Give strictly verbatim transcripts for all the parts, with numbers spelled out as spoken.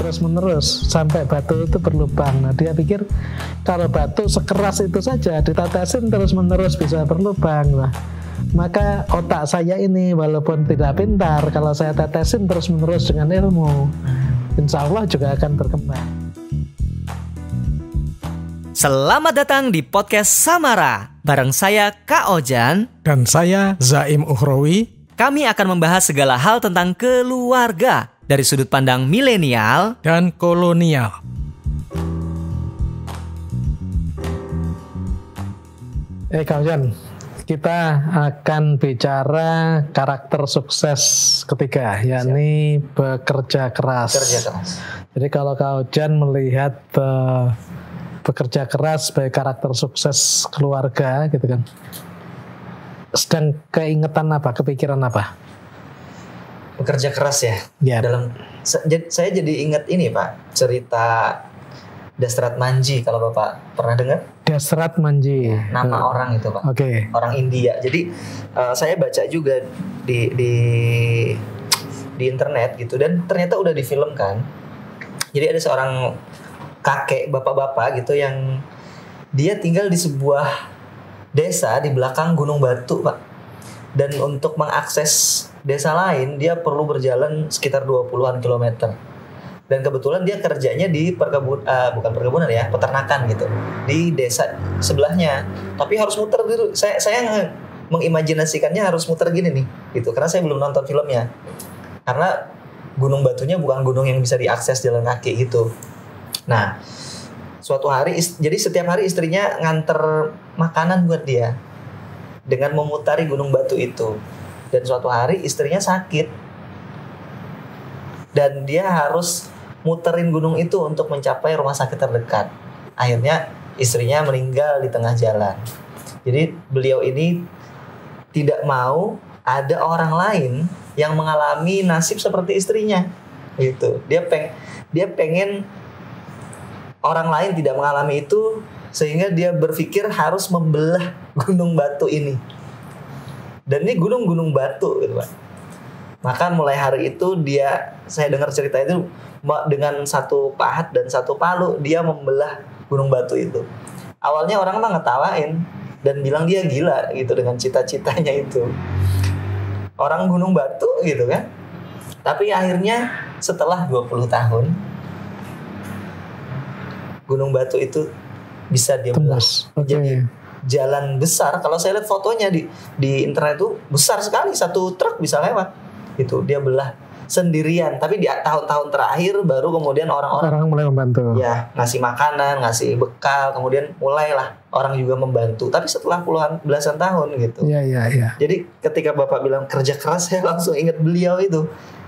terus-menerus sampai batu itu berlubang. Nah, dia pikir kalau batu sekeras itu saja ditetesin terus-menerus bisa berlubang. Nah, maka otak saya ini walaupun tidak pintar, kalau saya tetesin terus-menerus dengan ilmu, insya Allah juga akan berkembang. Selamat datang di podcast Samara. Bareng saya Kak Ojan dan saya Zaim Uhrawi. Kami akan membahas segala hal tentang keluarga dari sudut pandang milenial dan kolonial. Eh Kak Ojan, kita akan bicara karakter sukses ketiga, yakni bekerja keras. Bekerja keras. Jadi kalau Kak Ojan melihat uh, bekerja keras sebagai karakter sukses keluarga, gitu kan, sedang keingetan apa, kepikiran apa? Bekerja keras ya. Ya. Dalam saya jadi ingat ini Pak, cerita Dasrat Manji, kalau Bapak pernah dengar? Dasrat Manji. Nama hmm. orang itu Pak. Oke. Okay. Orang India. Jadi uh, saya baca juga di di di internet gitu, dan ternyata udah difilmkan. Jadi ada seorang kakek, bapak-bapak gitu yang dia tinggal di sebuah desa di belakang Gunung Batu Pak. Dan untuk mengakses desa lain dia perlu berjalan sekitar dua puluhan kilometer. Dan kebetulan dia kerjanya di perkebun uh, bukan perkebunan ya, peternakan gitu, di desa sebelahnya. Tapi harus muter gitu. Saya saya mengimajinasikannya harus muter gini nih gitu, karena saya belum nonton filmnya. Karena Gunung Batunya bukan gunung yang bisa diakses jalan kaki gitu. Nah, suatu hari, jadi setiap hari istrinya nganter makanan buat dia dengan memutari Gunung Batu itu. Dan suatu hari istrinya sakit, dan dia harus muterin gunung itu untuk mencapai rumah sakit terdekat. Akhirnya istrinya meninggal di tengah jalan. Jadi beliau ini tidak mau ada orang lain yang mengalami nasib seperti istrinya gitu. Dia peng dia pengen orang lain tidak mengalami itu, sehingga dia berpikir harus membelah Gunung Batu ini. Dan ini gunung-gunung batu gitu Pak. Maka mulai hari itu dia, saya dengar cerita itu, dengan satu pahat dan satu palu dia membelah Gunung Batu itu. Awalnya orang mah ngetawain dan bilang dia gila gitu dengan cita-citanya itu. Orang Gunung Batu gitu kan. Tapi akhirnya setelah dua puluh tahun Gunung Batu itu bisa dia belah. Okay. Jadi jalan besar, kalau saya lihat fotonya di di internet itu besar sekali, satu truk bisa lewat. Itu dia belah sendirian, tapi di tahun-tahun terakhir baru kemudian orang-orang orang mulai membantu. Ya, ngasih makanan, ngasih bekal, kemudian mulailah orang juga membantu. Tapi setelah puluhan belasan tahun gitu. Iya, iya, iya. Jadi ketika Bapak bilang kerja keras, saya langsung ingat beliau itu.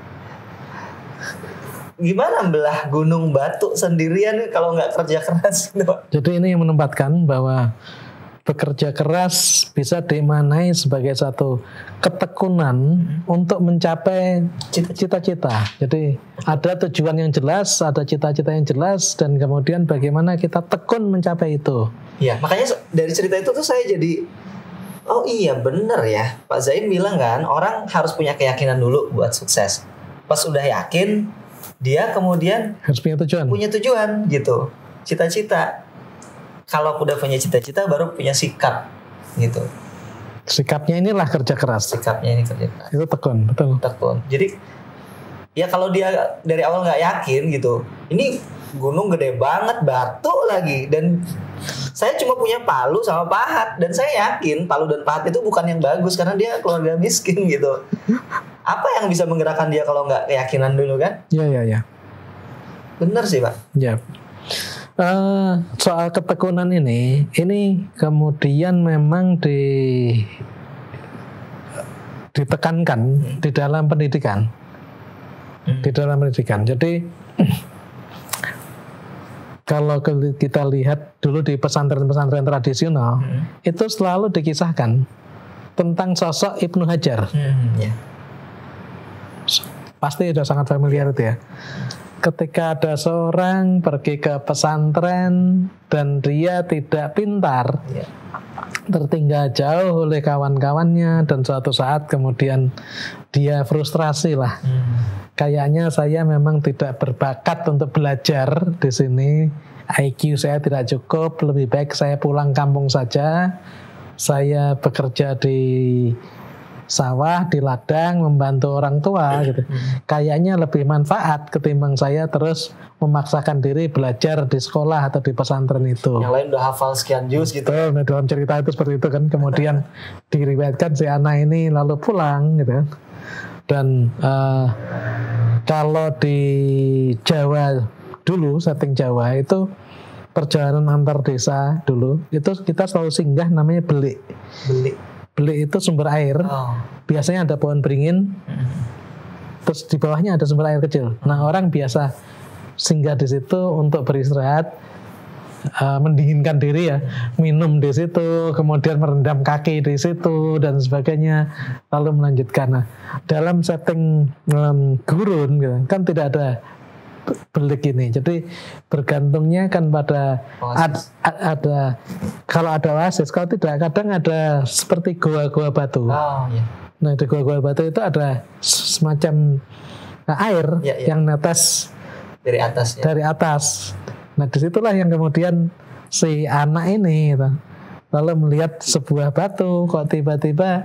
Gimana belah Gunung Batu sendirian kalau nggak kerja keras gitu. Jadi ini yang menempatkan bahwa bekerja keras bisa dimaknai sebagai satu ketekunan hmm. untuk mencapai cita-cita. Jadi ada tujuan yang jelas, ada cita-cita yang jelas, dan kemudian bagaimana kita tekun mencapai itu. Iya, makanya dari cerita itu tuh saya jadi, oh iya bener ya, Pak Zaim bilang kan, orang harus punya keyakinan dulu buat sukses. Pas udah yakin, dia kemudian harus punya tujuan. Punya tujuan gitu. Cita-cita. Kalau udah punya cita-cita baru punya sikap gitu. Sikapnya inilah kerja keras. Sikapnya ini kerja keras. Itu tekun, betul. Tekun. Jadi ya kalau dia dari awal nggak yakin gitu, ini gunung gede banget, batu lagi, dan saya cuma punya palu sama pahat, dan saya yakin palu dan pahat itu bukan yang bagus karena dia keluarga miskin gitu. Apa yang bisa menggerakkan dia kalau nggak keyakinan dulu kan? Iya, iya, iya. Bener sih Pak. Iya. Uh, soal ketekunan ini, ini kemudian memang di ditekankan hmm. di dalam pendidikan, hmm. di dalam pendidikan. Jadi kalau kita lihat dulu di pesantren-pesantren tradisional, hmm. itu selalu dikisahkan tentang sosok Ibnu Hajar. Hmm, yeah. Pasti sudah sangat familiar itu ya. Ketika ada seorang pergi ke pesantren dan dia tidak pintar, yeah. tertinggal jauh oleh kawan-kawannya dan suatu saat kemudian dia frustrasi lah. Hmm. Kayaknya saya memang tidak berbakat untuk belajar di sini. I Q saya tidak cukup, lebih baik saya pulang kampung saja. Saya bekerja di sawah, di ladang, membantu orang tua gitu. Kayaknya lebih manfaat ketimbang saya terus memaksakan diri belajar di sekolah atau di pesantren itu. Yang lain udah hafal sekian juz gitu. Betul, nah dalam cerita itu seperti itu kan. Kemudian diriwayatkan si anak ini lalu pulang gitu kan. Dan uh, kalau di Jawa dulu, setting Jawa itu perjalanan antar desa dulu, itu kita selalu singgah namanya belik. Belik. Belik itu sumber air. Oh. Biasanya ada pohon beringin, hmm. terus di bawahnya ada sumber air kecil. Nah orang biasa singgah di situ untuk beristirahat. Uh, mendinginkan diri ya, minum di situ, kemudian merendam kaki di situ dan sebagainya, lalu melanjutkan. Nah, dalam setting um, gurun gitu, kan tidak ada belik ini, jadi bergantungnya kan pada ad, ad, ada kalau ada oasis, kalau tidak kadang ada seperti goa-goa batu. Oh, iya. Nah di goa-goa batu itu ada semacam nah, air ya, ya. yang netes dari atas. Ya. Dari atas. Nah disitulah yang kemudian si anak ini gitu, lalu melihat sebuah batu kok tiba-tiba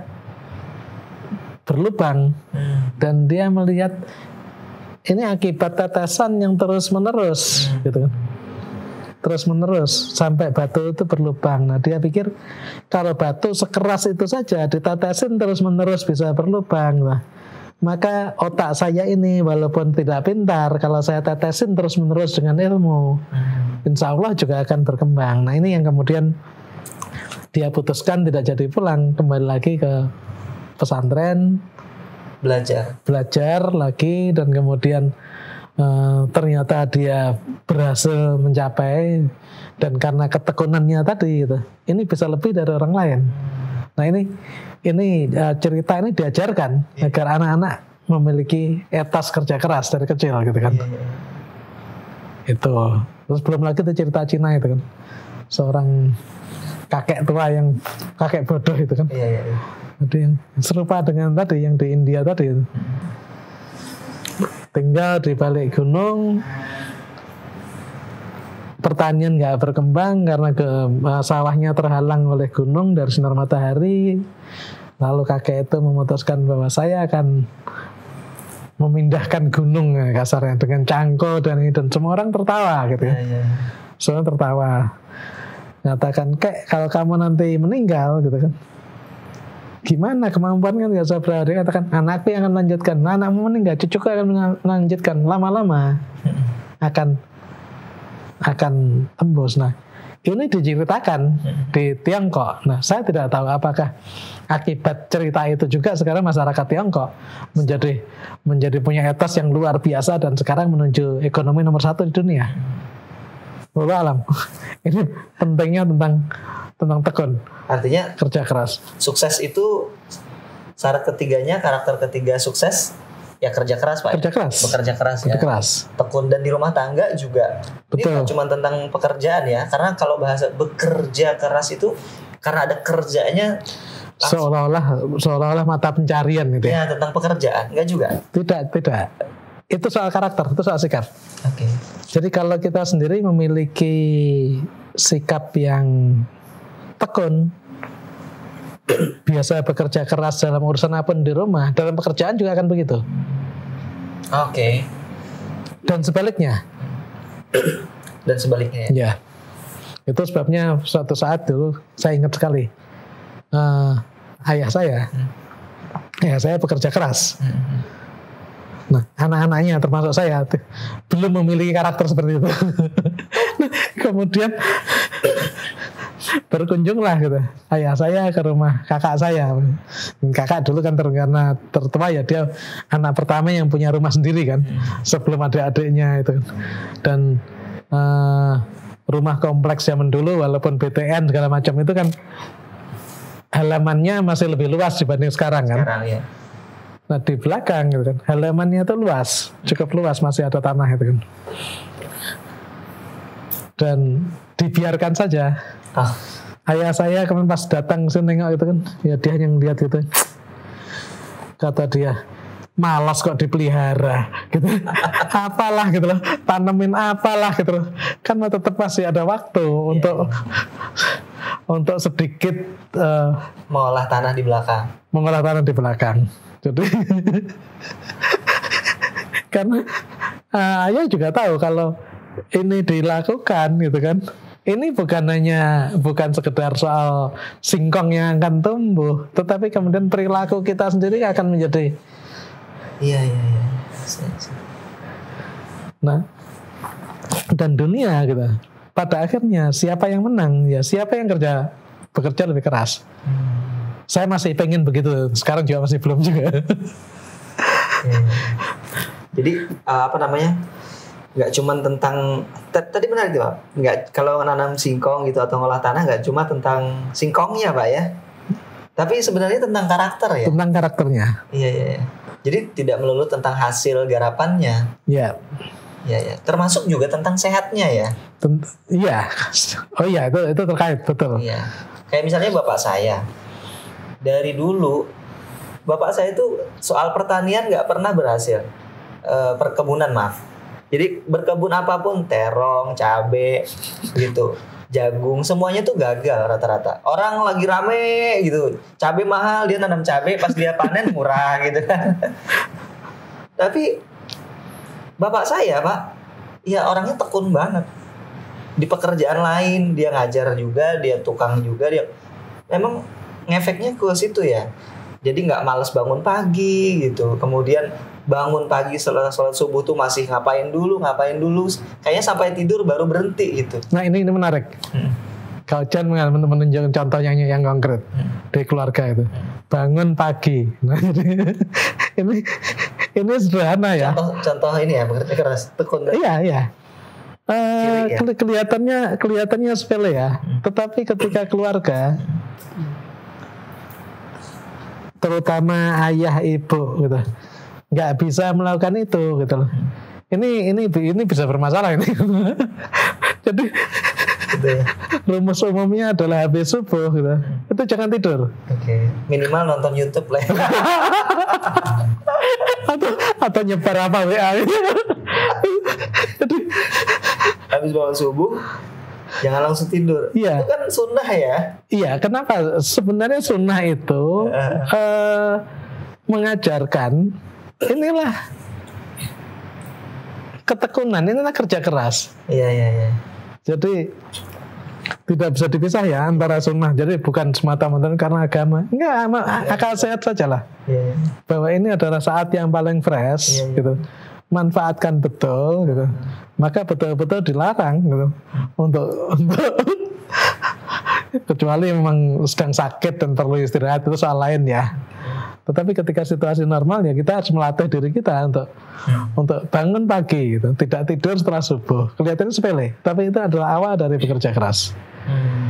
berlubang hmm. dan dia melihat ini akibat tetesan yang terus menerus hmm. gitu kan, terus menerus sampai batu itu berlubang. Nah dia pikir kalau batu sekeras itu saja ditetesin terus menerus bisa berlubang lah. Maka otak saya ini walaupun tidak pintar, kalau saya tetesin terus-menerus dengan ilmu, insya Allah juga akan berkembang. Nah ini yang kemudian dia putuskan tidak jadi pulang, kembali lagi ke pesantren, belajar, belajar lagi, dan kemudian uh, ternyata dia berhasil mencapai, dan karena ketekunannya tadi, gitu, ini bisa lebih dari orang lain. Nah ini ini uh, cerita ini diajarkan yeah. agar anak-anak memiliki etos kerja keras dari kecil gitu kan. Yeah, yeah. Itu. Terus belum lagi itu cerita Cina itu kan. Seorang kakek tua yang kakek bodoh itu kan. Yeah, yeah, yeah. Jadi yang serupa dengan tadi yang di India tadi itu. Tinggal di balik gunung, pertanian nggak berkembang karena ke uh, sawahnya terhalang oleh gunung dari sinar matahari. Lalu kakek itu memutuskan bahwa saya akan memindahkan gunung ya, kasarnya dengan cangkul dan ini, dan semua orang tertawa gitu ya. Yeah, yeah. Semua tertawa. Nyatakan, kek kalau kamu nanti meninggal gitu kan, gimana kemampuan kan nggak usah berada. Dia katakan anakku yang akan melanjutkan. Nah, anakmu meninggal, cucuku akan melanjutkan. Lama-lama akan akan tembus. Nah, ini diceritakan di Tiongkok. Nah, saya tidak tahu apakah akibat cerita itu juga sekarang masyarakat Tiongkok menjadi menjadi punya etos yang luar biasa dan sekarang menuju ekonomi nomor satu di dunia. Wallahu alam. Ini pentingnya tentang tentang tekun. Artinya kerja keras. Sukses itu syarat ketiganya, karakter ketiga sukses. Ya kerja keras Pak. Kerja keras. Bekerja keras kerja ya. keras. Tekun dan di rumah tangga juga. Betul. Ini cuma tentang pekerjaan ya. Karena kalau bahasa bekerja keras itu karena ada kerjanya seolah-olah seolah-olah mata pencarian gitu ya. Ya tentang pekerjaan, enggak juga. Tidak, tidak. Itu soal karakter, itu soal sikap. Oke. Okay. Jadi kalau kita sendiri memiliki sikap yang tekun, biasa bekerja keras dalam urusan apapun di rumah, dalam pekerjaan juga akan begitu. Oke. Okay. Dan sebaliknya. Dan sebaliknya. Ya. Itu sebabnya suatu saat dulu saya ingat sekali uh, ayah saya, hmm. ayah saya bekerja keras. Hmm. Nah, anak-anaknya termasuk saya belum memiliki karakter seperti itu. Nah, kemudian berkunjunglah gitu ayah saya ke rumah kakak saya. Kakak dulu kan ter, karena tertua ya, dia anak pertama yang punya rumah sendiri kan, sebelum adik-adiknya itu. Dan uh, rumah kompleks zaman dulu walaupun B T N segala macam itu kan halamannya masih lebih luas dibanding sekarang kan. Sekarang ya. Nah di belakang gitu kan, halamannya itu luas, cukup luas, masih ada tanah itu kan. Dan dibiarkan saja. Ah. ayah saya kemarin pas datang sini nengok itu kan, ya dia yang lihat gitu, kata dia, malas kok dipelihara gitu. Apalah gitu loh, tanemin apalah gitu loh, kan tetap masih ada waktu yeah, untuk yeah. untuk sedikit uh, mengolah tanah di belakang mengolah tanah di belakang. Jadi karena uh, ayah juga tahu kalau ini dilakukan gitu kan, ini bukan hanya bukan sekedar soal singkong yang akan tumbuh, tetapi kemudian perilaku kita sendiri akan menjadi. Iya iya iya. Nah, dan dunia gitu. Pada akhirnya siapa yang menang? Ya siapa yang kerja bekerja lebih keras. Hmm. Saya masih pengen begitu. Sekarang juga masih belum juga. Hmm. Jadi uh, apa namanya? Nggak cuma tentang t- tadi benar gitu Pak. Nggak kalau nanam singkong gitu atau ngolah tanah nggak cuma tentang singkongnya Pak ya. Tapi sebenarnya tentang karakter ya. Tentang karakternya. Iya iya. iya. Jadi tidak melulu tentang hasil garapannya. Iya. Iya ya. Termasuk juga tentang sehatnya ya. Tent- iya. Oh iya itu itu terkait betul. Iya. Kayak misalnya bapak saya. Dari dulu bapak saya itu soal pertanian nggak pernah berhasil. E, perkebunan maaf. Jadi berkebun apapun, terong, cabe, gitu, jagung, semuanya tuh gagal rata-rata. Orang lagi rame gitu, cabe mahal, dia nanam cabe, pas dia panen murah gitu kan. Tapi bapak saya Pak, ya orangnya tekun banget. Di pekerjaan lain dia ngajar juga, dia tukang juga, dia memang ngefeknya ke situ ya. Jadi nggak males bangun pagi gitu. Kemudian bangun pagi setelah sholat subuh tuh masih ngapain dulu, ngapain dulu. Kayaknya sampai tidur baru berhenti gitu. Nah ini ini menarik. Hmm. Kalau Chan menunjukkan contohnya yang konkret hmm. dari keluarga itu. Hmm. Bangun pagi. Nah, ini ini sederhana ya. Contoh, contoh ini ya, bekerja keras, tekun. Iya iya. Uh, ya? Kelihatannya kelihatannya sepele ya. Hmm. Tetapi ketika keluarga, terutama ayah ibu gitu, nggak bisa melakukan itu gitu loh. Ini ini ini bisa bermasalah ini. Jadi rumus umumnya adalah habis subuh gitu. Itu jangan tidur. Oke. Okay. Minimal nonton YouTube lah. atau atau nyebar apa W A. Jadi habis bangun subuh jangan langsung tidur. Iya. Itu kan sunnah ya. Iya. Kenapa? Sebenarnya sunnah itu uh. Uh, mengajarkan inilah ketekunan, inilah kerja keras. Iya iya iya. Jadi tidak bisa dipisah ya antara sunnah. Jadi bukan semata-mata karena agama. Enggak, akal sehat sajalah. Iya, iya. Bahwa ini adalah saat yang paling fresh, iya, iya. gitu. Manfaatkan betul, gitu. Maka betul-betul dilarang, gitu. Untuk untuk kecuali memang sedang sakit dan perlu istirahat, itu soal lain ya. Tetapi ketika situasi normal ya kita harus melatih diri kita untuk hmm. untuk bangun pagi gitu, tidak tidur setelah subuh. Kelihatannya sepele, tapi itu adalah awal dari bekerja keras. Hmm.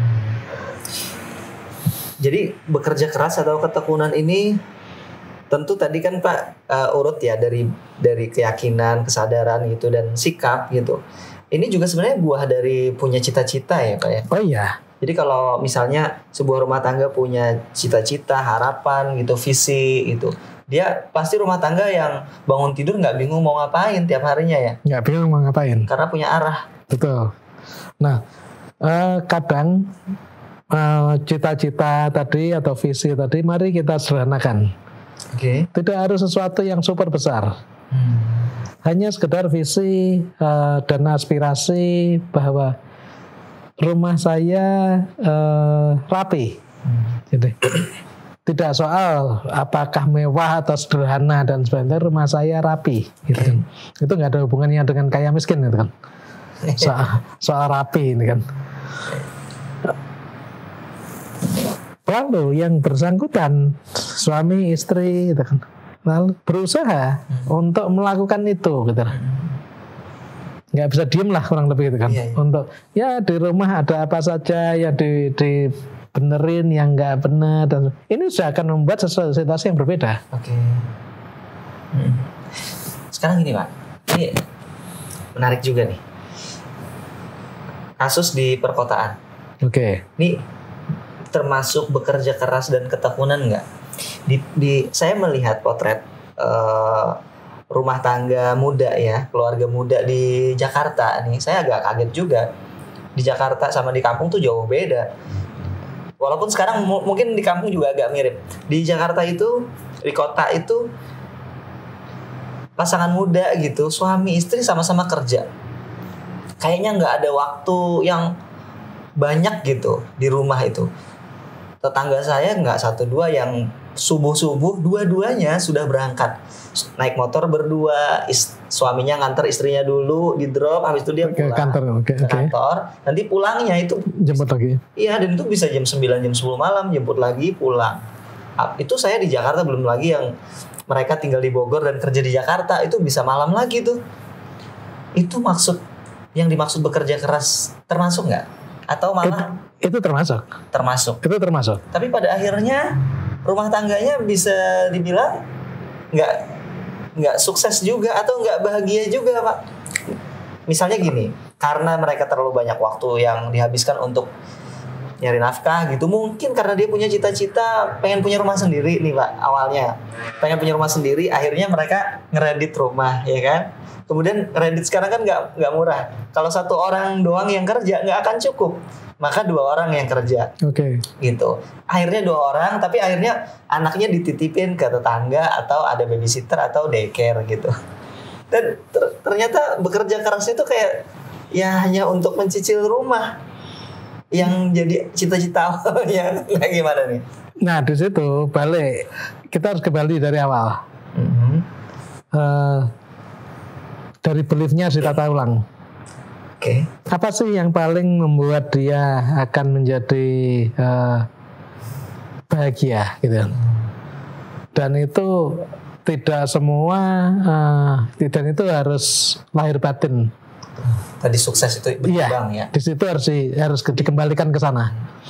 Jadi bekerja keras atau ketekunan ini tentu tadi kan Pak uh, urut ya dari dari keyakinan, kesadaran gitu dan sikap gitu. Ini juga sebenarnya buah dari punya cita-cita ya Pak ya. Oh iya. Jadi kalau misalnya sebuah rumah tangga punya cita-cita, harapan gitu, visi gitu, dia pasti rumah tangga yang bangun tidur nggak bingung mau ngapain tiap harinya ya. Nggak bingung mau ngapain. Karena punya arah. Betul. Nah, eh, kadang eh, cita-cita tadi atau visi tadi, mari kita sederhanakan. Oke. Okay. Tidak harus sesuatu yang super besar. Hmm. Hanya sekedar visi eh, dan aspirasi bahwa rumah saya uh, rapi, hmm. jadi tidak soal apakah mewah atau sederhana dan sebagainya. Rumah saya rapi, gitu kan. Itu nggak ada hubungannya dengan kaya miskin, gitu kan. Soal, soal rapi ini kan. Lalu yang bersangkutan suami istri, gitu kan, lalu berusaha hmm. untuk melakukan itu, gitu kan. Nggak bisa diem lah kurang lebih gitu kan. Iya, iya. Untuk ya di rumah ada apa saja yang di, di benerin yang nggak benar dan ini sudah akan membuat sesuatu situasi yang berbeda. Oke. Hmm. Sekarang gini Pak, ini menarik juga nih. Kasus di perkotaan. Oke. Ini termasuk bekerja keras dan ketekunan nggak? Di, di saya melihat potret uh, rumah tangga muda ya, keluarga muda di Jakarta nih, saya agak kaget juga. Di Jakarta sama di kampung tuh jauh beda. Walaupun sekarang m- mungkin di kampung juga agak mirip. Di Jakarta itu, di kota itu pasangan muda gitu, suami istri sama-sama kerja. Kayaknya nggak ada waktu yang banyak gitu di rumah itu. Tetangga saya nggak satu dua yang subuh-subuh dua-duanya sudah berangkat naik motor berdua, is- suaminya nganter istrinya dulu di drop, habis itu dia Ke pulang kantor, oke, ke oke. kantor. Nanti pulangnya itu Jemput lagi. iya, dan itu bisa jam sembilan jam sepuluh malam jemput lagi pulang. Ah, itu saya di Jakarta, belum lagi yang mereka tinggal di Bogor dan kerja di Jakarta, itu bisa malam lagi tuh. Itu maksud yang dimaksud bekerja keras termasuk nggak? Atau malah Itu, itu termasuk. termasuk? Itu termasuk. Tapi pada akhirnya rumah tangganya bisa dibilang nggak nggak sukses juga atau nggak bahagia juga, Pak. Misalnya gini, karena mereka terlalu banyak waktu yang dihabiskan untuk nyari nafkah gitu, mungkin karena dia punya cita-cita pengen punya rumah sendiri nih, Pak. Awalnya pengen punya rumah sendiri, akhirnya mereka ngeredit rumah, ya kan. Kemudian Reddit sekarang kan nggak nggak murah. Kalau satu orang doang yang kerja nggak akan cukup, maka dua orang yang kerja. Oke. Okay. Gitu. Akhirnya dua orang, tapi akhirnya anaknya dititipin ke tetangga atau ada babysitter atau daycare gitu. Dan ter- ternyata bekerja keras itu kayak ya hanya untuk mencicil rumah yang jadi cita-cita awalnya. Nah, gimana nih? Nah di situ balik, kita harus kembali dari awal. Mm-hmm. Uh, dari beliefnya harus ditata ulang. Oke. Okay. Apa sih yang paling membuat dia akan menjadi uh, bahagia gitu? Dan itu tidak semua, uh, dan itu harus lahir batin. Tadi sukses itu berkembang iya, ya. Di situ harus di, harus dikembalikan ke sana.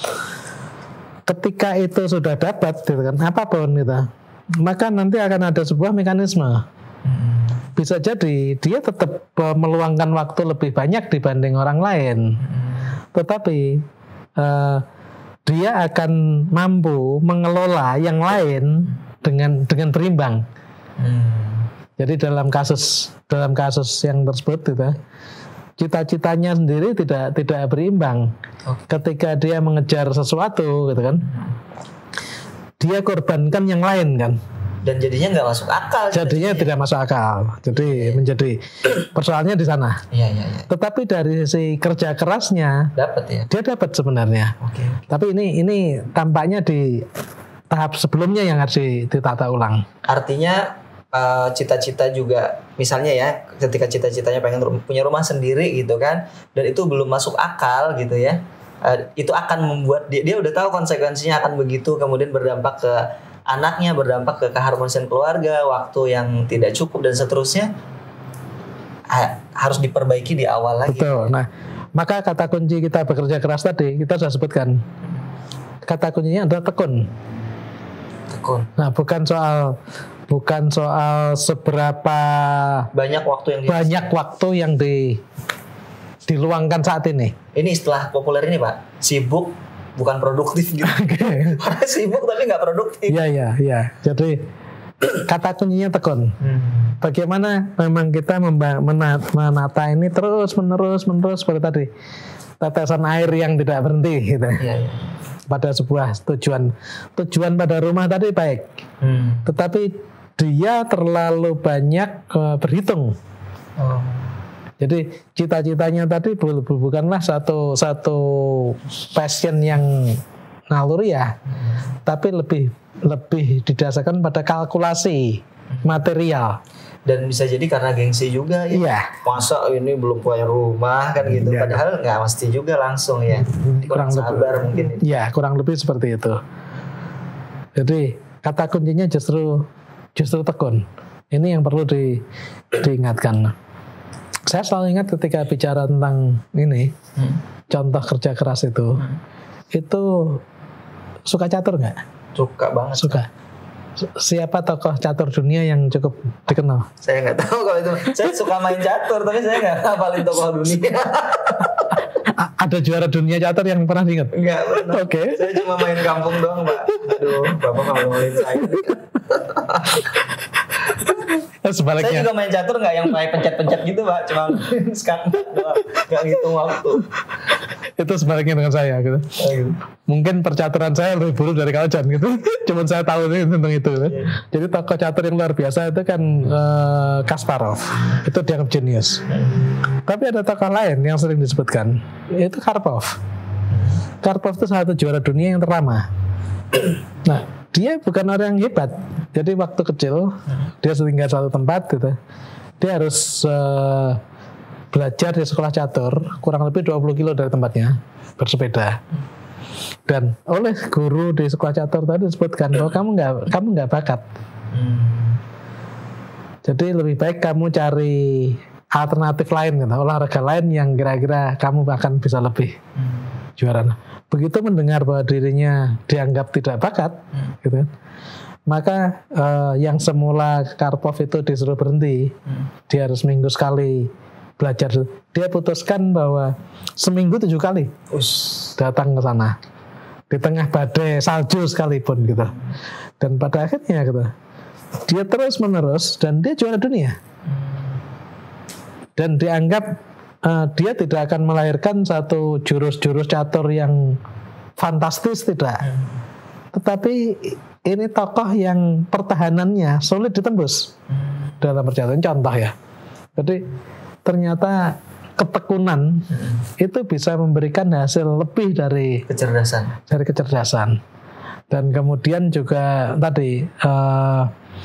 Ketika itu sudah dapat, gitu kan, apapun gitu, maka nanti akan ada sebuah mekanisme. Bisa jadi dia tetap meluangkan waktu lebih banyak dibanding orang lain, tetapi uh, dia akan mampu mengelola yang lain dengan dengan berimbang. Hmm. Jadi dalam kasus dalam kasus yang tersebut gitu, cita-citanya sendiri tidak tidak berimbang. Okay. Ketika dia mengejar sesuatu gitu kan, dia korbankan yang lain kan. Dan jadinya nggak masuk akal. Jadinya cita-citanya tidak masuk akal. Jadi yeah. menjadi persoalannya di sana. Iya yeah, iya. Yeah, yeah. Tetapi dari si kerja kerasnya, dapat ya. Dia dapat sebenarnya. Oke. Okay. Tapi ini ini tampaknya di tahap sebelumnya yang harus ditata ulang. Artinya uh, cita-cita juga, misalnya ya, ketika cita-citanya pengen punya rumah sendiri gitu kan, dan itu belum masuk akal gitu ya, uh, itu akan membuat dia dia udah tahu konsekuensinya akan begitu, kemudian berdampak ke anaknya, berdampak ke keharmonisan keluarga, waktu yang tidak cukup dan seterusnya, ha, harus diperbaiki di awal lagi. Betul. Nah, maka kata kunci kita bekerja keras tadi kita sudah sebutkan. Kata kuncinya adalah tekun. Tekun. Nah, bukan soal bukan soal seberapa banyak waktu yang di, banyak waktu yang di diluangkan saat ini. Ini istilah populer ini, Pak. Sibuk bukan produktif gitu. Okay. Orang sibuk tapi nggak produktif. Iya iya iya. Jadi kata kuncinya tekun. Hmm. Bagaimana memang kita memba- menat- menata ini terus menerus menerus seperti tadi, tetesan air yang tidak berhenti gitu. Iya, iya. Pada sebuah tujuan tujuan pada rumah tadi baik. Hmm. Tetapi dia terlalu banyak uh, berhitung. Oh. Jadi cita-citanya tadi bukanlah satu satu passion yang naluri ya, hmm. tapi lebih lebih didasarkan pada kalkulasi material. Dan bisa jadi karena gengsi juga ya. Iya. Masa ini belum punya rumah kan gitu. Iya. Padahal nggak mesti juga langsung ya. Kurang, kurang sabar lebih, mungkin. Iya, kurang lebih seperti itu. Jadi kata kuncinya justru justru tekun. Ini yang perlu di, diingatkan. Saya selalu ingat ketika bicara tentang ini, hmm. contoh kerja keras itu, hmm. itu suka catur nggak? Suka banget. Suka. Siapa tokoh catur dunia yang cukup dikenal? Saya nggak tahu kalau itu. Saya suka main catur, tapi saya nggak hafalin tokoh dunia. A- ada juara dunia catur yang pernah diingat? Enggak pernah. Oke. Saya cuma main kampung doang, Pak. Aduh, Bapak nggak ngomongin saya. Sebaliknya. Saya juga main catur nggak yang kayak pencet-pencet gitu, Pak. Cuma sekarang nggak ngitung waktu. Itu sebaliknya dengan saya gitu. Oh, gitu. Mungkin percaturan saya lebih buruk dari Kak Ojan gitu. Cuman saya tahu ini tentang itu. Gitu. Yeah. Jadi tokoh catur yang luar biasa itu kan uh, Kasparov. Itu dianggap jenius. Tapi ada tokoh lain yang sering disebutkan, yaitu Karpov. Karpov itu salah satu juara dunia yang terlama. Nah, dia bukan orang yang hebat. Jadi waktu kecil dia tinggal satu tempat gitu. Dia harus uh, belajar di sekolah catur kurang lebih dua puluh kilo dari tempatnya, bersepeda. Dan oleh guru di sekolah catur tadi disebutkan bahwa kamu nggak kamu nggak bakat. Jadi lebih baik kamu cari alternatif lain gitu, olahraga lain yang kira-kira kamu akan bisa lebih juara. Begitu mendengar bahwa dirinya dianggap tidak bakat, hmm. gitu kan, maka uh, yang semula Karpov itu disuruh berhenti, hmm. dia harus seminggu sekali belajar. Dia putuskan bahwa seminggu tujuh kali Ush. datang ke sana, di tengah badai salju sekalipun gitu. Dan pada akhirnya gitu, dia terus menerus dan dia juara dunia. Dan dianggap uh, dia tidak akan melahirkan satu jurus-jurus catur yang fantastis, tidak. Hmm. Tetapi ini tokoh yang pertahanannya sulit ditembus hmm. dalam percaturan. Contoh ya. Jadi ternyata ketekunan hmm. itu bisa memberikan hasil lebih dari kecerdasan. Dari kecerdasan. Dan kemudian juga tadi uh,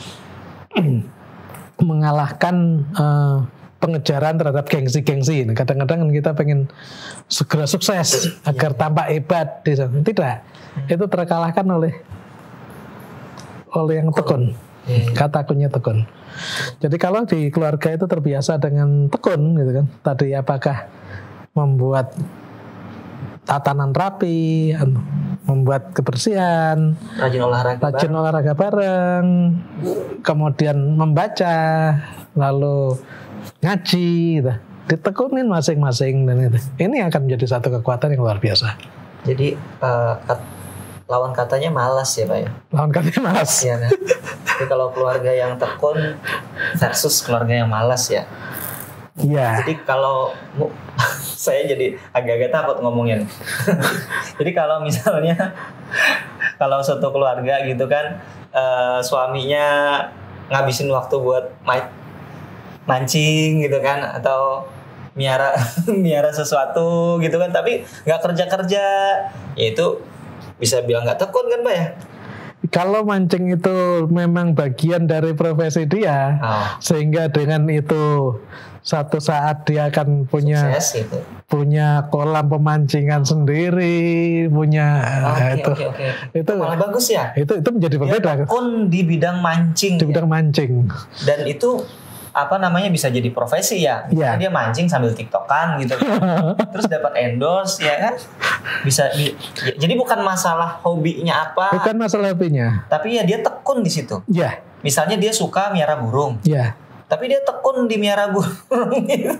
mengalahkan uh, pengejaran terhadap gengsi-gengsi. Kadang-kadang kita pengen segera sukses agar tampak hebat. Tidak, itu terkalahkan oleh oleh yang tekun. Kata kuncinya tekun. Jadi kalau di keluarga itu terbiasa dengan tekun, gitu kan. Tadi apakah membuat tatanan rapi, membuat kebersihan, rajin olahraga, rajin bareng. olahraga bareng, kemudian membaca, lalu ngaji, gitu. Ditekunin masing-masing dan itu. Ini akan menjadi satu kekuatan yang luar biasa. Jadi uh, kat, lawan katanya malas ya Pak ya? Lawan katanya malas. Iya kan? Jadi kalau keluarga yang tekun versus keluarga yang malas ya. Iya. Jadi kalau saya jadi agak-agak takut ngomongnya. Jadi kalau misalnya kalau suatu keluarga gitu kan uh, suaminya ngabisin waktu buat main mancing gitu kan atau miara miara sesuatu gitu kan tapi nggak kerja-kerja ya itu bisa bilang nggak tekun kan Pak ya? Kalau mancing itu memang bagian dari profesi dia oh. sehingga dengan itu satu saat dia akan punya sukses, gitu. punya kolam pemancingan sendiri punya okay, itu okay, okay. itu malah bagus ya itu itu menjadi berbeda dia tekun di bidang mancing di bidang ya? mancing dan itu apa namanya bisa jadi profesi ya, ya. Dia mancing sambil tiktokan gitu terus dapat endorse ya kan bisa di, ya, jadi bukan masalah hobinya apa bukan masalah hobinya tapi ya dia tekun di situ ya misalnya dia suka miara burung ya tapi dia tekun di miara burung gitu.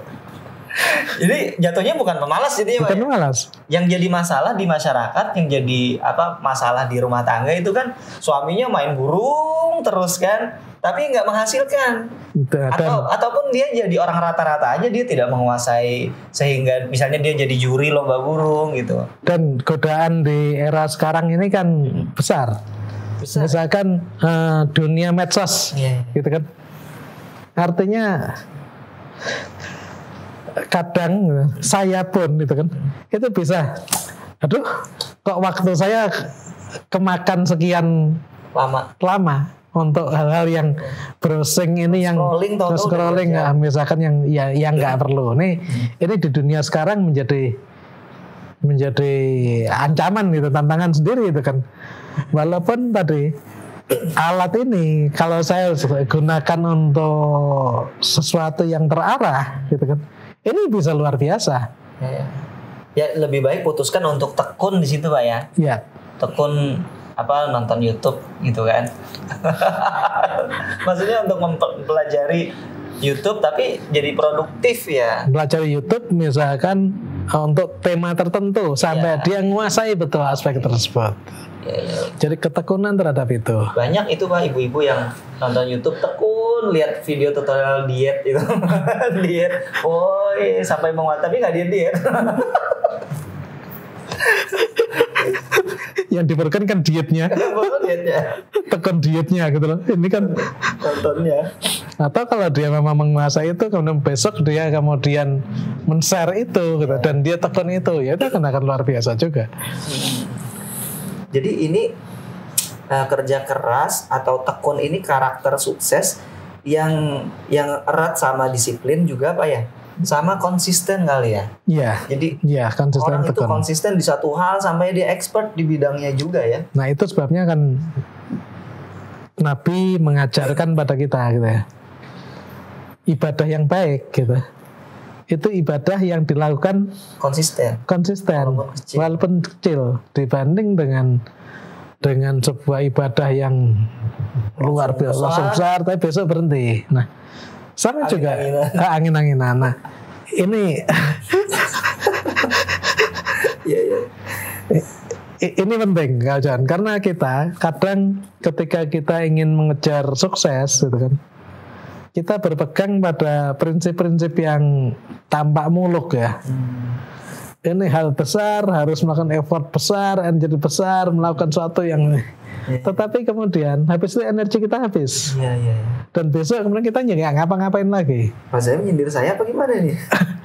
Jadi jatuhnya bukan pemalas jadi bukan pemalas. Yang jadi masalah di masyarakat, yang jadi apa masalah di rumah tangga itu kan suaminya main burung terus kan, tapi nggak menghasilkan. Dan, atau ataupun dia jadi orang rata-rata aja dia tidak menguasai sehingga misalnya dia jadi juri lomba burung gitu. Dan godaan di era sekarang ini kan besar. besar. Misalkan uh, dunia medsos, yeah. gitu kan. Artinya kadang saya pun gitu kan itu bisa aduh kok waktu saya kemakan sekian lama lama untuk hal-hal yang browsing ini yang scrolling, scrolling ya. Misalkan yang ya yang nggak perlu nih hmm. ini di dunia sekarang menjadi menjadi ancaman gitu tantangan sendiri itu kan walaupun tadi alat ini kalau saya gunakan untuk sesuatu yang terarah gitu kan ini bisa luar biasa. Ya, ya. ya lebih baik putuskan untuk tekun di situ Pak ya. Iya. Tekun apa nonton YouTube gitu kan. Maksudnya untuk mempelajari YouTube tapi jadi produktif ya. Belajar YouTube misalkan untuk tema tertentu sampai Ya. dia menguasai betul aspek tersebut. Ya, ya. Jadi ketekunan terhadap itu. Banyak itu Pak ibu-ibu yang nonton YouTube tekun lihat video tutorial diet itu. Diet. Oh, sampai menguat tapi nggak diet-diet. Yang diperlukan kan dietnya, Dietnya. tekun dietnya gitu loh. Ini kan Nontonnya. atau kalau dia memang menguasai itu kemudian besok dia kemudian men-share itu gitu, dan dia tekun itu, ya itu akan akan luar biasa juga. Jadi ini uh, kerja keras atau tekun ini karakter sukses yang yang erat sama disiplin juga Pak ya, sama konsisten kali ya. Iya. Jadi Iya, konsisten orang itu tekun. konsisten di satu hal sampai dia expert di bidangnya juga ya. Nah itu sebabnya kan Nabi mengajarkan pada kita gitu ya, ibadah yang baik gitu, itu ibadah yang dilakukan Konsisten. konsisten Walaupun kecil. walaupun kecil dibanding dengan dengan sebuah ibadah yang luar biasa besar. langsung besar tapi besok berhenti. Nah sama juga Angin-anginan. ah, angin-anginan. Nah ini Iya iya. I- ini penting kawan, karena kita kadang ketika kita ingin mengejar sukses gitu kan, kita berpegang pada prinsip-prinsip yang tampak muluk ya. Hmm. Ini hal besar, harus melakukan effort besar, energi besar, melakukan sesuatu yang Iya. tetapi kemudian habis itu energi kita habis, Iya iya. iya. dan besok kemudian kita nggak ngapa-ngapain lagi. Pak saya menyindir saya apa gimana nih?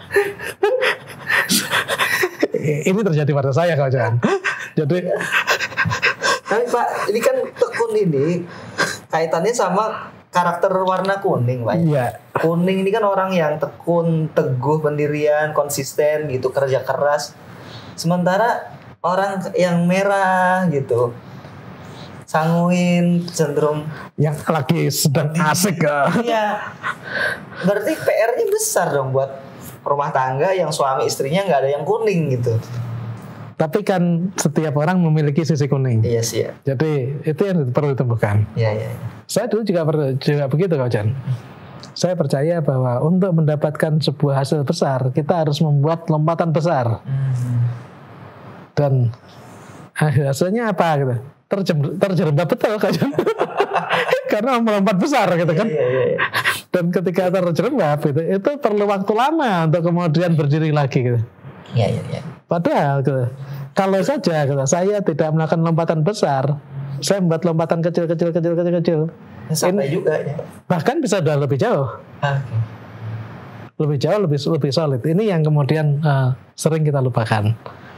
I- Ini terjadi pada saya kawan. Jadi Tapi Pak, ini kan tekun ini kaitannya sama karakter warna kuning Pak. ya Kuning ini kan orang yang tekun, teguh, pendirian, konsisten gitu, kerja keras. Sementara orang yang merah gitu, sanguin, cenderung yang lagi sedang asik ya. iya. Berarti P R-nya besar dong buat rumah tangga yang suami istrinya nggak ada yang kuning gitu. Tapi kan setiap orang memiliki sisi kuning. Iya sih ya. Jadi itu yang perlu ditumbuhkan. Iya iya. iya. Saya dulu juga per- juga begitu Kak Jan. Saya percaya bahwa untuk mendapatkan sebuah hasil besar, kita harus membuat lompatan besar. Hmm. Dan hasilnya apa gitu? Terjem, terjerembab betul Kak Jan. Karena melompat besar gitu kan. Iya iya. iya. Dan ketika terjerembab itu, itu perlu waktu lama untuk kemudian berdiri lagi gitu. Iya iya. iya. Padahal gitu, kalau saja gitu, saya tidak melakukan lompatan besar, saya membuat lompatan kecil kecil kecil kecil kecil, Sampai juga ya. bahkan bisa udah lebih jauh, Ah, oke. lebih jauh, lebih lebih solid. Ini yang kemudian uh, sering kita lupakan.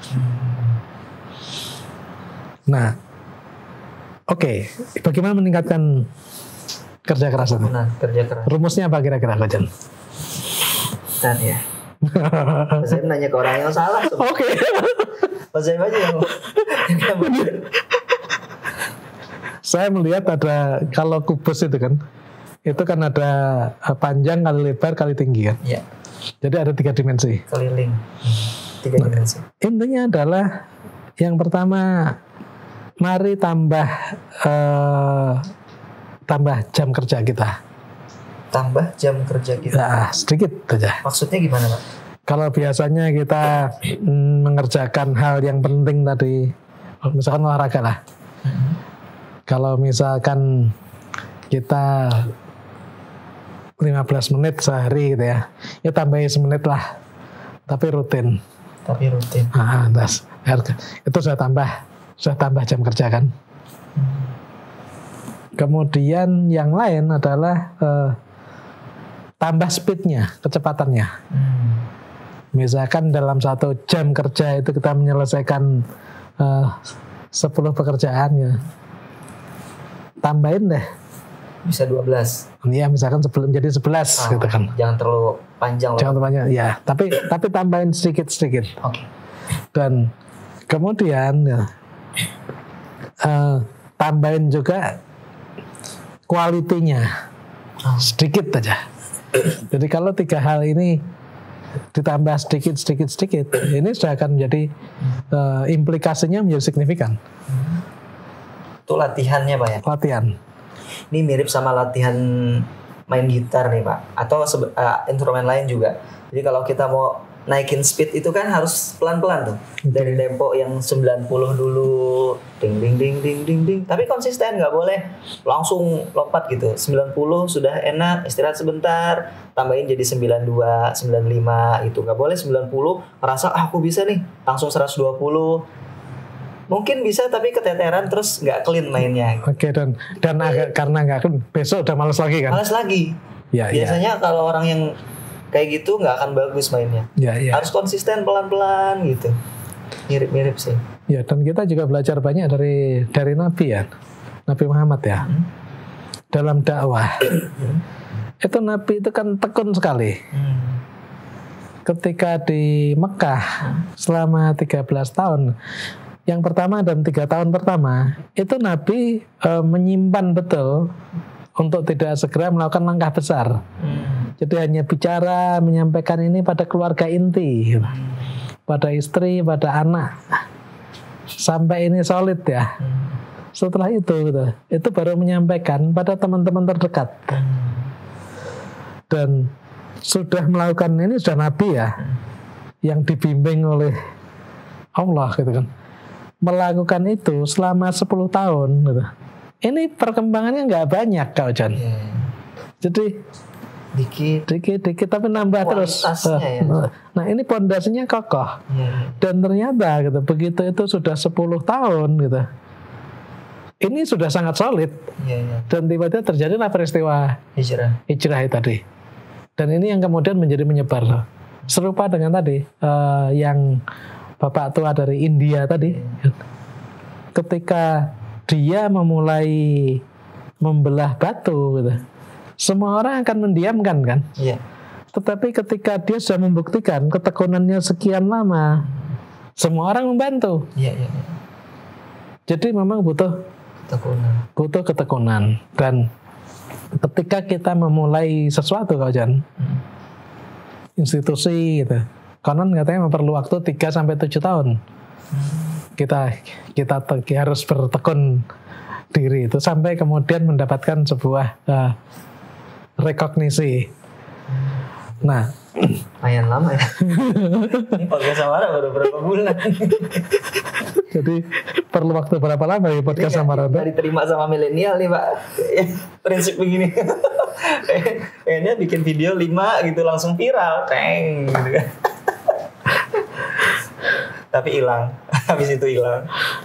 Nah, oke, bagaimana meningkatkan kerja keras itu? Nah, kerja keras. Rumusnya apa kira-kira, Kak Jan? Bentar ya. Pak Zaim nanya ke orang yang salah. Oke. Pak Zaim aja yang yang bener. Saya melihat ada, kalau kubus itu kan, itu kan ada uh, panjang kali lebar kali tinggi kan. Iya. Jadi ada tiga dimensi. Keliling. Tiga dimensi. Intinya adalah yang pertama, mari tambah uh, tambah jam kerja kita. Tambah jam kerja kita. Ya, sedikit saja. Maksudnya gimana Pak? Kalau biasanya kita mm, mengerjakan hal yang penting tadi, misalkan olahraga lah. Mm-hmm. Kalau misalkan kita lima belas menit sehari gitu ya, ya tambahin semenit lah, tapi rutin. Tapi rutin. Ah, das, itu sudah tambah, sudah tambah jam kerja kan. Hmm. Kemudian yang lain adalah eh, tambah speednya, kecepatannya. Hmm. Misalkan dalam satu jam kerja itu kita menyelesaikan eh, sepuluh pekerjaan ya, tambahin deh. Bisa dua belas. Ya misalkan sebelum jadi sebelas Ah, gitu kan. Jangan terlalu panjang loh. Jangan terlalu banyak, ya. Tapi tapi tambahin sedikit-sedikit. Oke. Dan kemudian ya, eh, tambahin juga kualitinya Ah. sedikit aja. Jadi kalau tiga hal ini ditambah sedikit, sedikit, sedikit, ini sudah akan menjadi eh, implikasinya menjadi signifikan. Itu latihannya Pak ya. Latihan. Ini mirip sama latihan main gitar nih Pak. Atau sebe- uh, instrumen lain juga. Jadi kalau kita mau naikin speed itu kan harus pelan-pelan tuh. Dari tempo yang sembilan puluh dulu, ding ding ding ding ding ding. Tapi konsisten, nggak boleh langsung lompat gitu. sembilan puluh sudah enak, istirahat sebentar, tambahin jadi sembilan puluh dua, sembilan puluh lima gitu. Nggak boleh sembilan puluh merasa ah, aku bisa nih, langsung seratus dua puluh. Mungkin bisa tapi keteteran terus nggak clean mainnya. Oke, dan dan agak karena nggak clean, besok udah malas lagi kan? Malas lagi. Ya, biasanya ya. Kalau orang yang kayak gitu nggak akan bagus mainnya. Ya, ya. Harus konsisten pelan-pelan gitu. Mirip-mirip sih. Ya, dan kita juga belajar banyak dari dari Nabi ya, Nabi Muhammad ya. Hmm. Dalam dakwah hmm. itu Nabi itu kan tekun sekali. Hmm. Ketika di Mekah hmm. selama tiga belas tahun. Yang pertama dan tiga tahun pertama itu Nabi e, menyimpan betul untuk tidak segera melakukan langkah besar. Hmm. Jadi hanya bicara, menyampaikan ini pada keluarga inti, gitu. Hmm. Pada istri, pada anak, sampai ini solid ya. Hmm. Setelah itu, gitu, itu baru menyampaikan pada teman-teman terdekat. Hmm. Dan sudah melakukan ini sudah Nabi ya, hmm. yang dibimbing oleh Allah, gitu kan. Melakukan itu selama sepuluh tahun gitu. Ini perkembangannya nggak banyak Kak Ojan. Yeah. Jadi dikit, dikit, dikit tapi nambah terus. Ya. Nah ini pondasinya kokoh. Yeah. Dan ternyata gitu, begitu itu sudah sepuluh tahun gitu. Ini sudah sangat solid. Yeah, yeah. Dan tiba-tiba terjadilah peristiwa hijrah, hijrah tadi. Dan ini yang kemudian menjadi menyebar. Serupa dengan tadi uh, yang Bapak tua dari India tadi, ketika dia memulai membelah batu, gitu, semua orang akan mendiamkan kan. Iya. Tetapi ketika dia sudah membuktikan ketekunannya sekian lama, semua orang membantu. Iya, iya. Jadi memang butuh ketekunan. Butuh ketekunan. Dan ketika kita memulai sesuatu, Kak Jan, hmm. institusi, gitu. Konon katanya perlu waktu tiga sampai tujuh tahun. Kita kita te- harus bertekun diri itu sampai kemudian mendapatkan sebuah uh, rekognisi. Nah, lumayan lama ya. Ini podcast Samara baru berapa bulan. Jadi perlu waktu berapa lama ya podcast Samara? Dari diterima sama milenial nih Pak. Prinsip begini. Kayaknya bikin video lima gitu langsung viral. Teng gitu kan. Tapi hilang, habis itu hilang.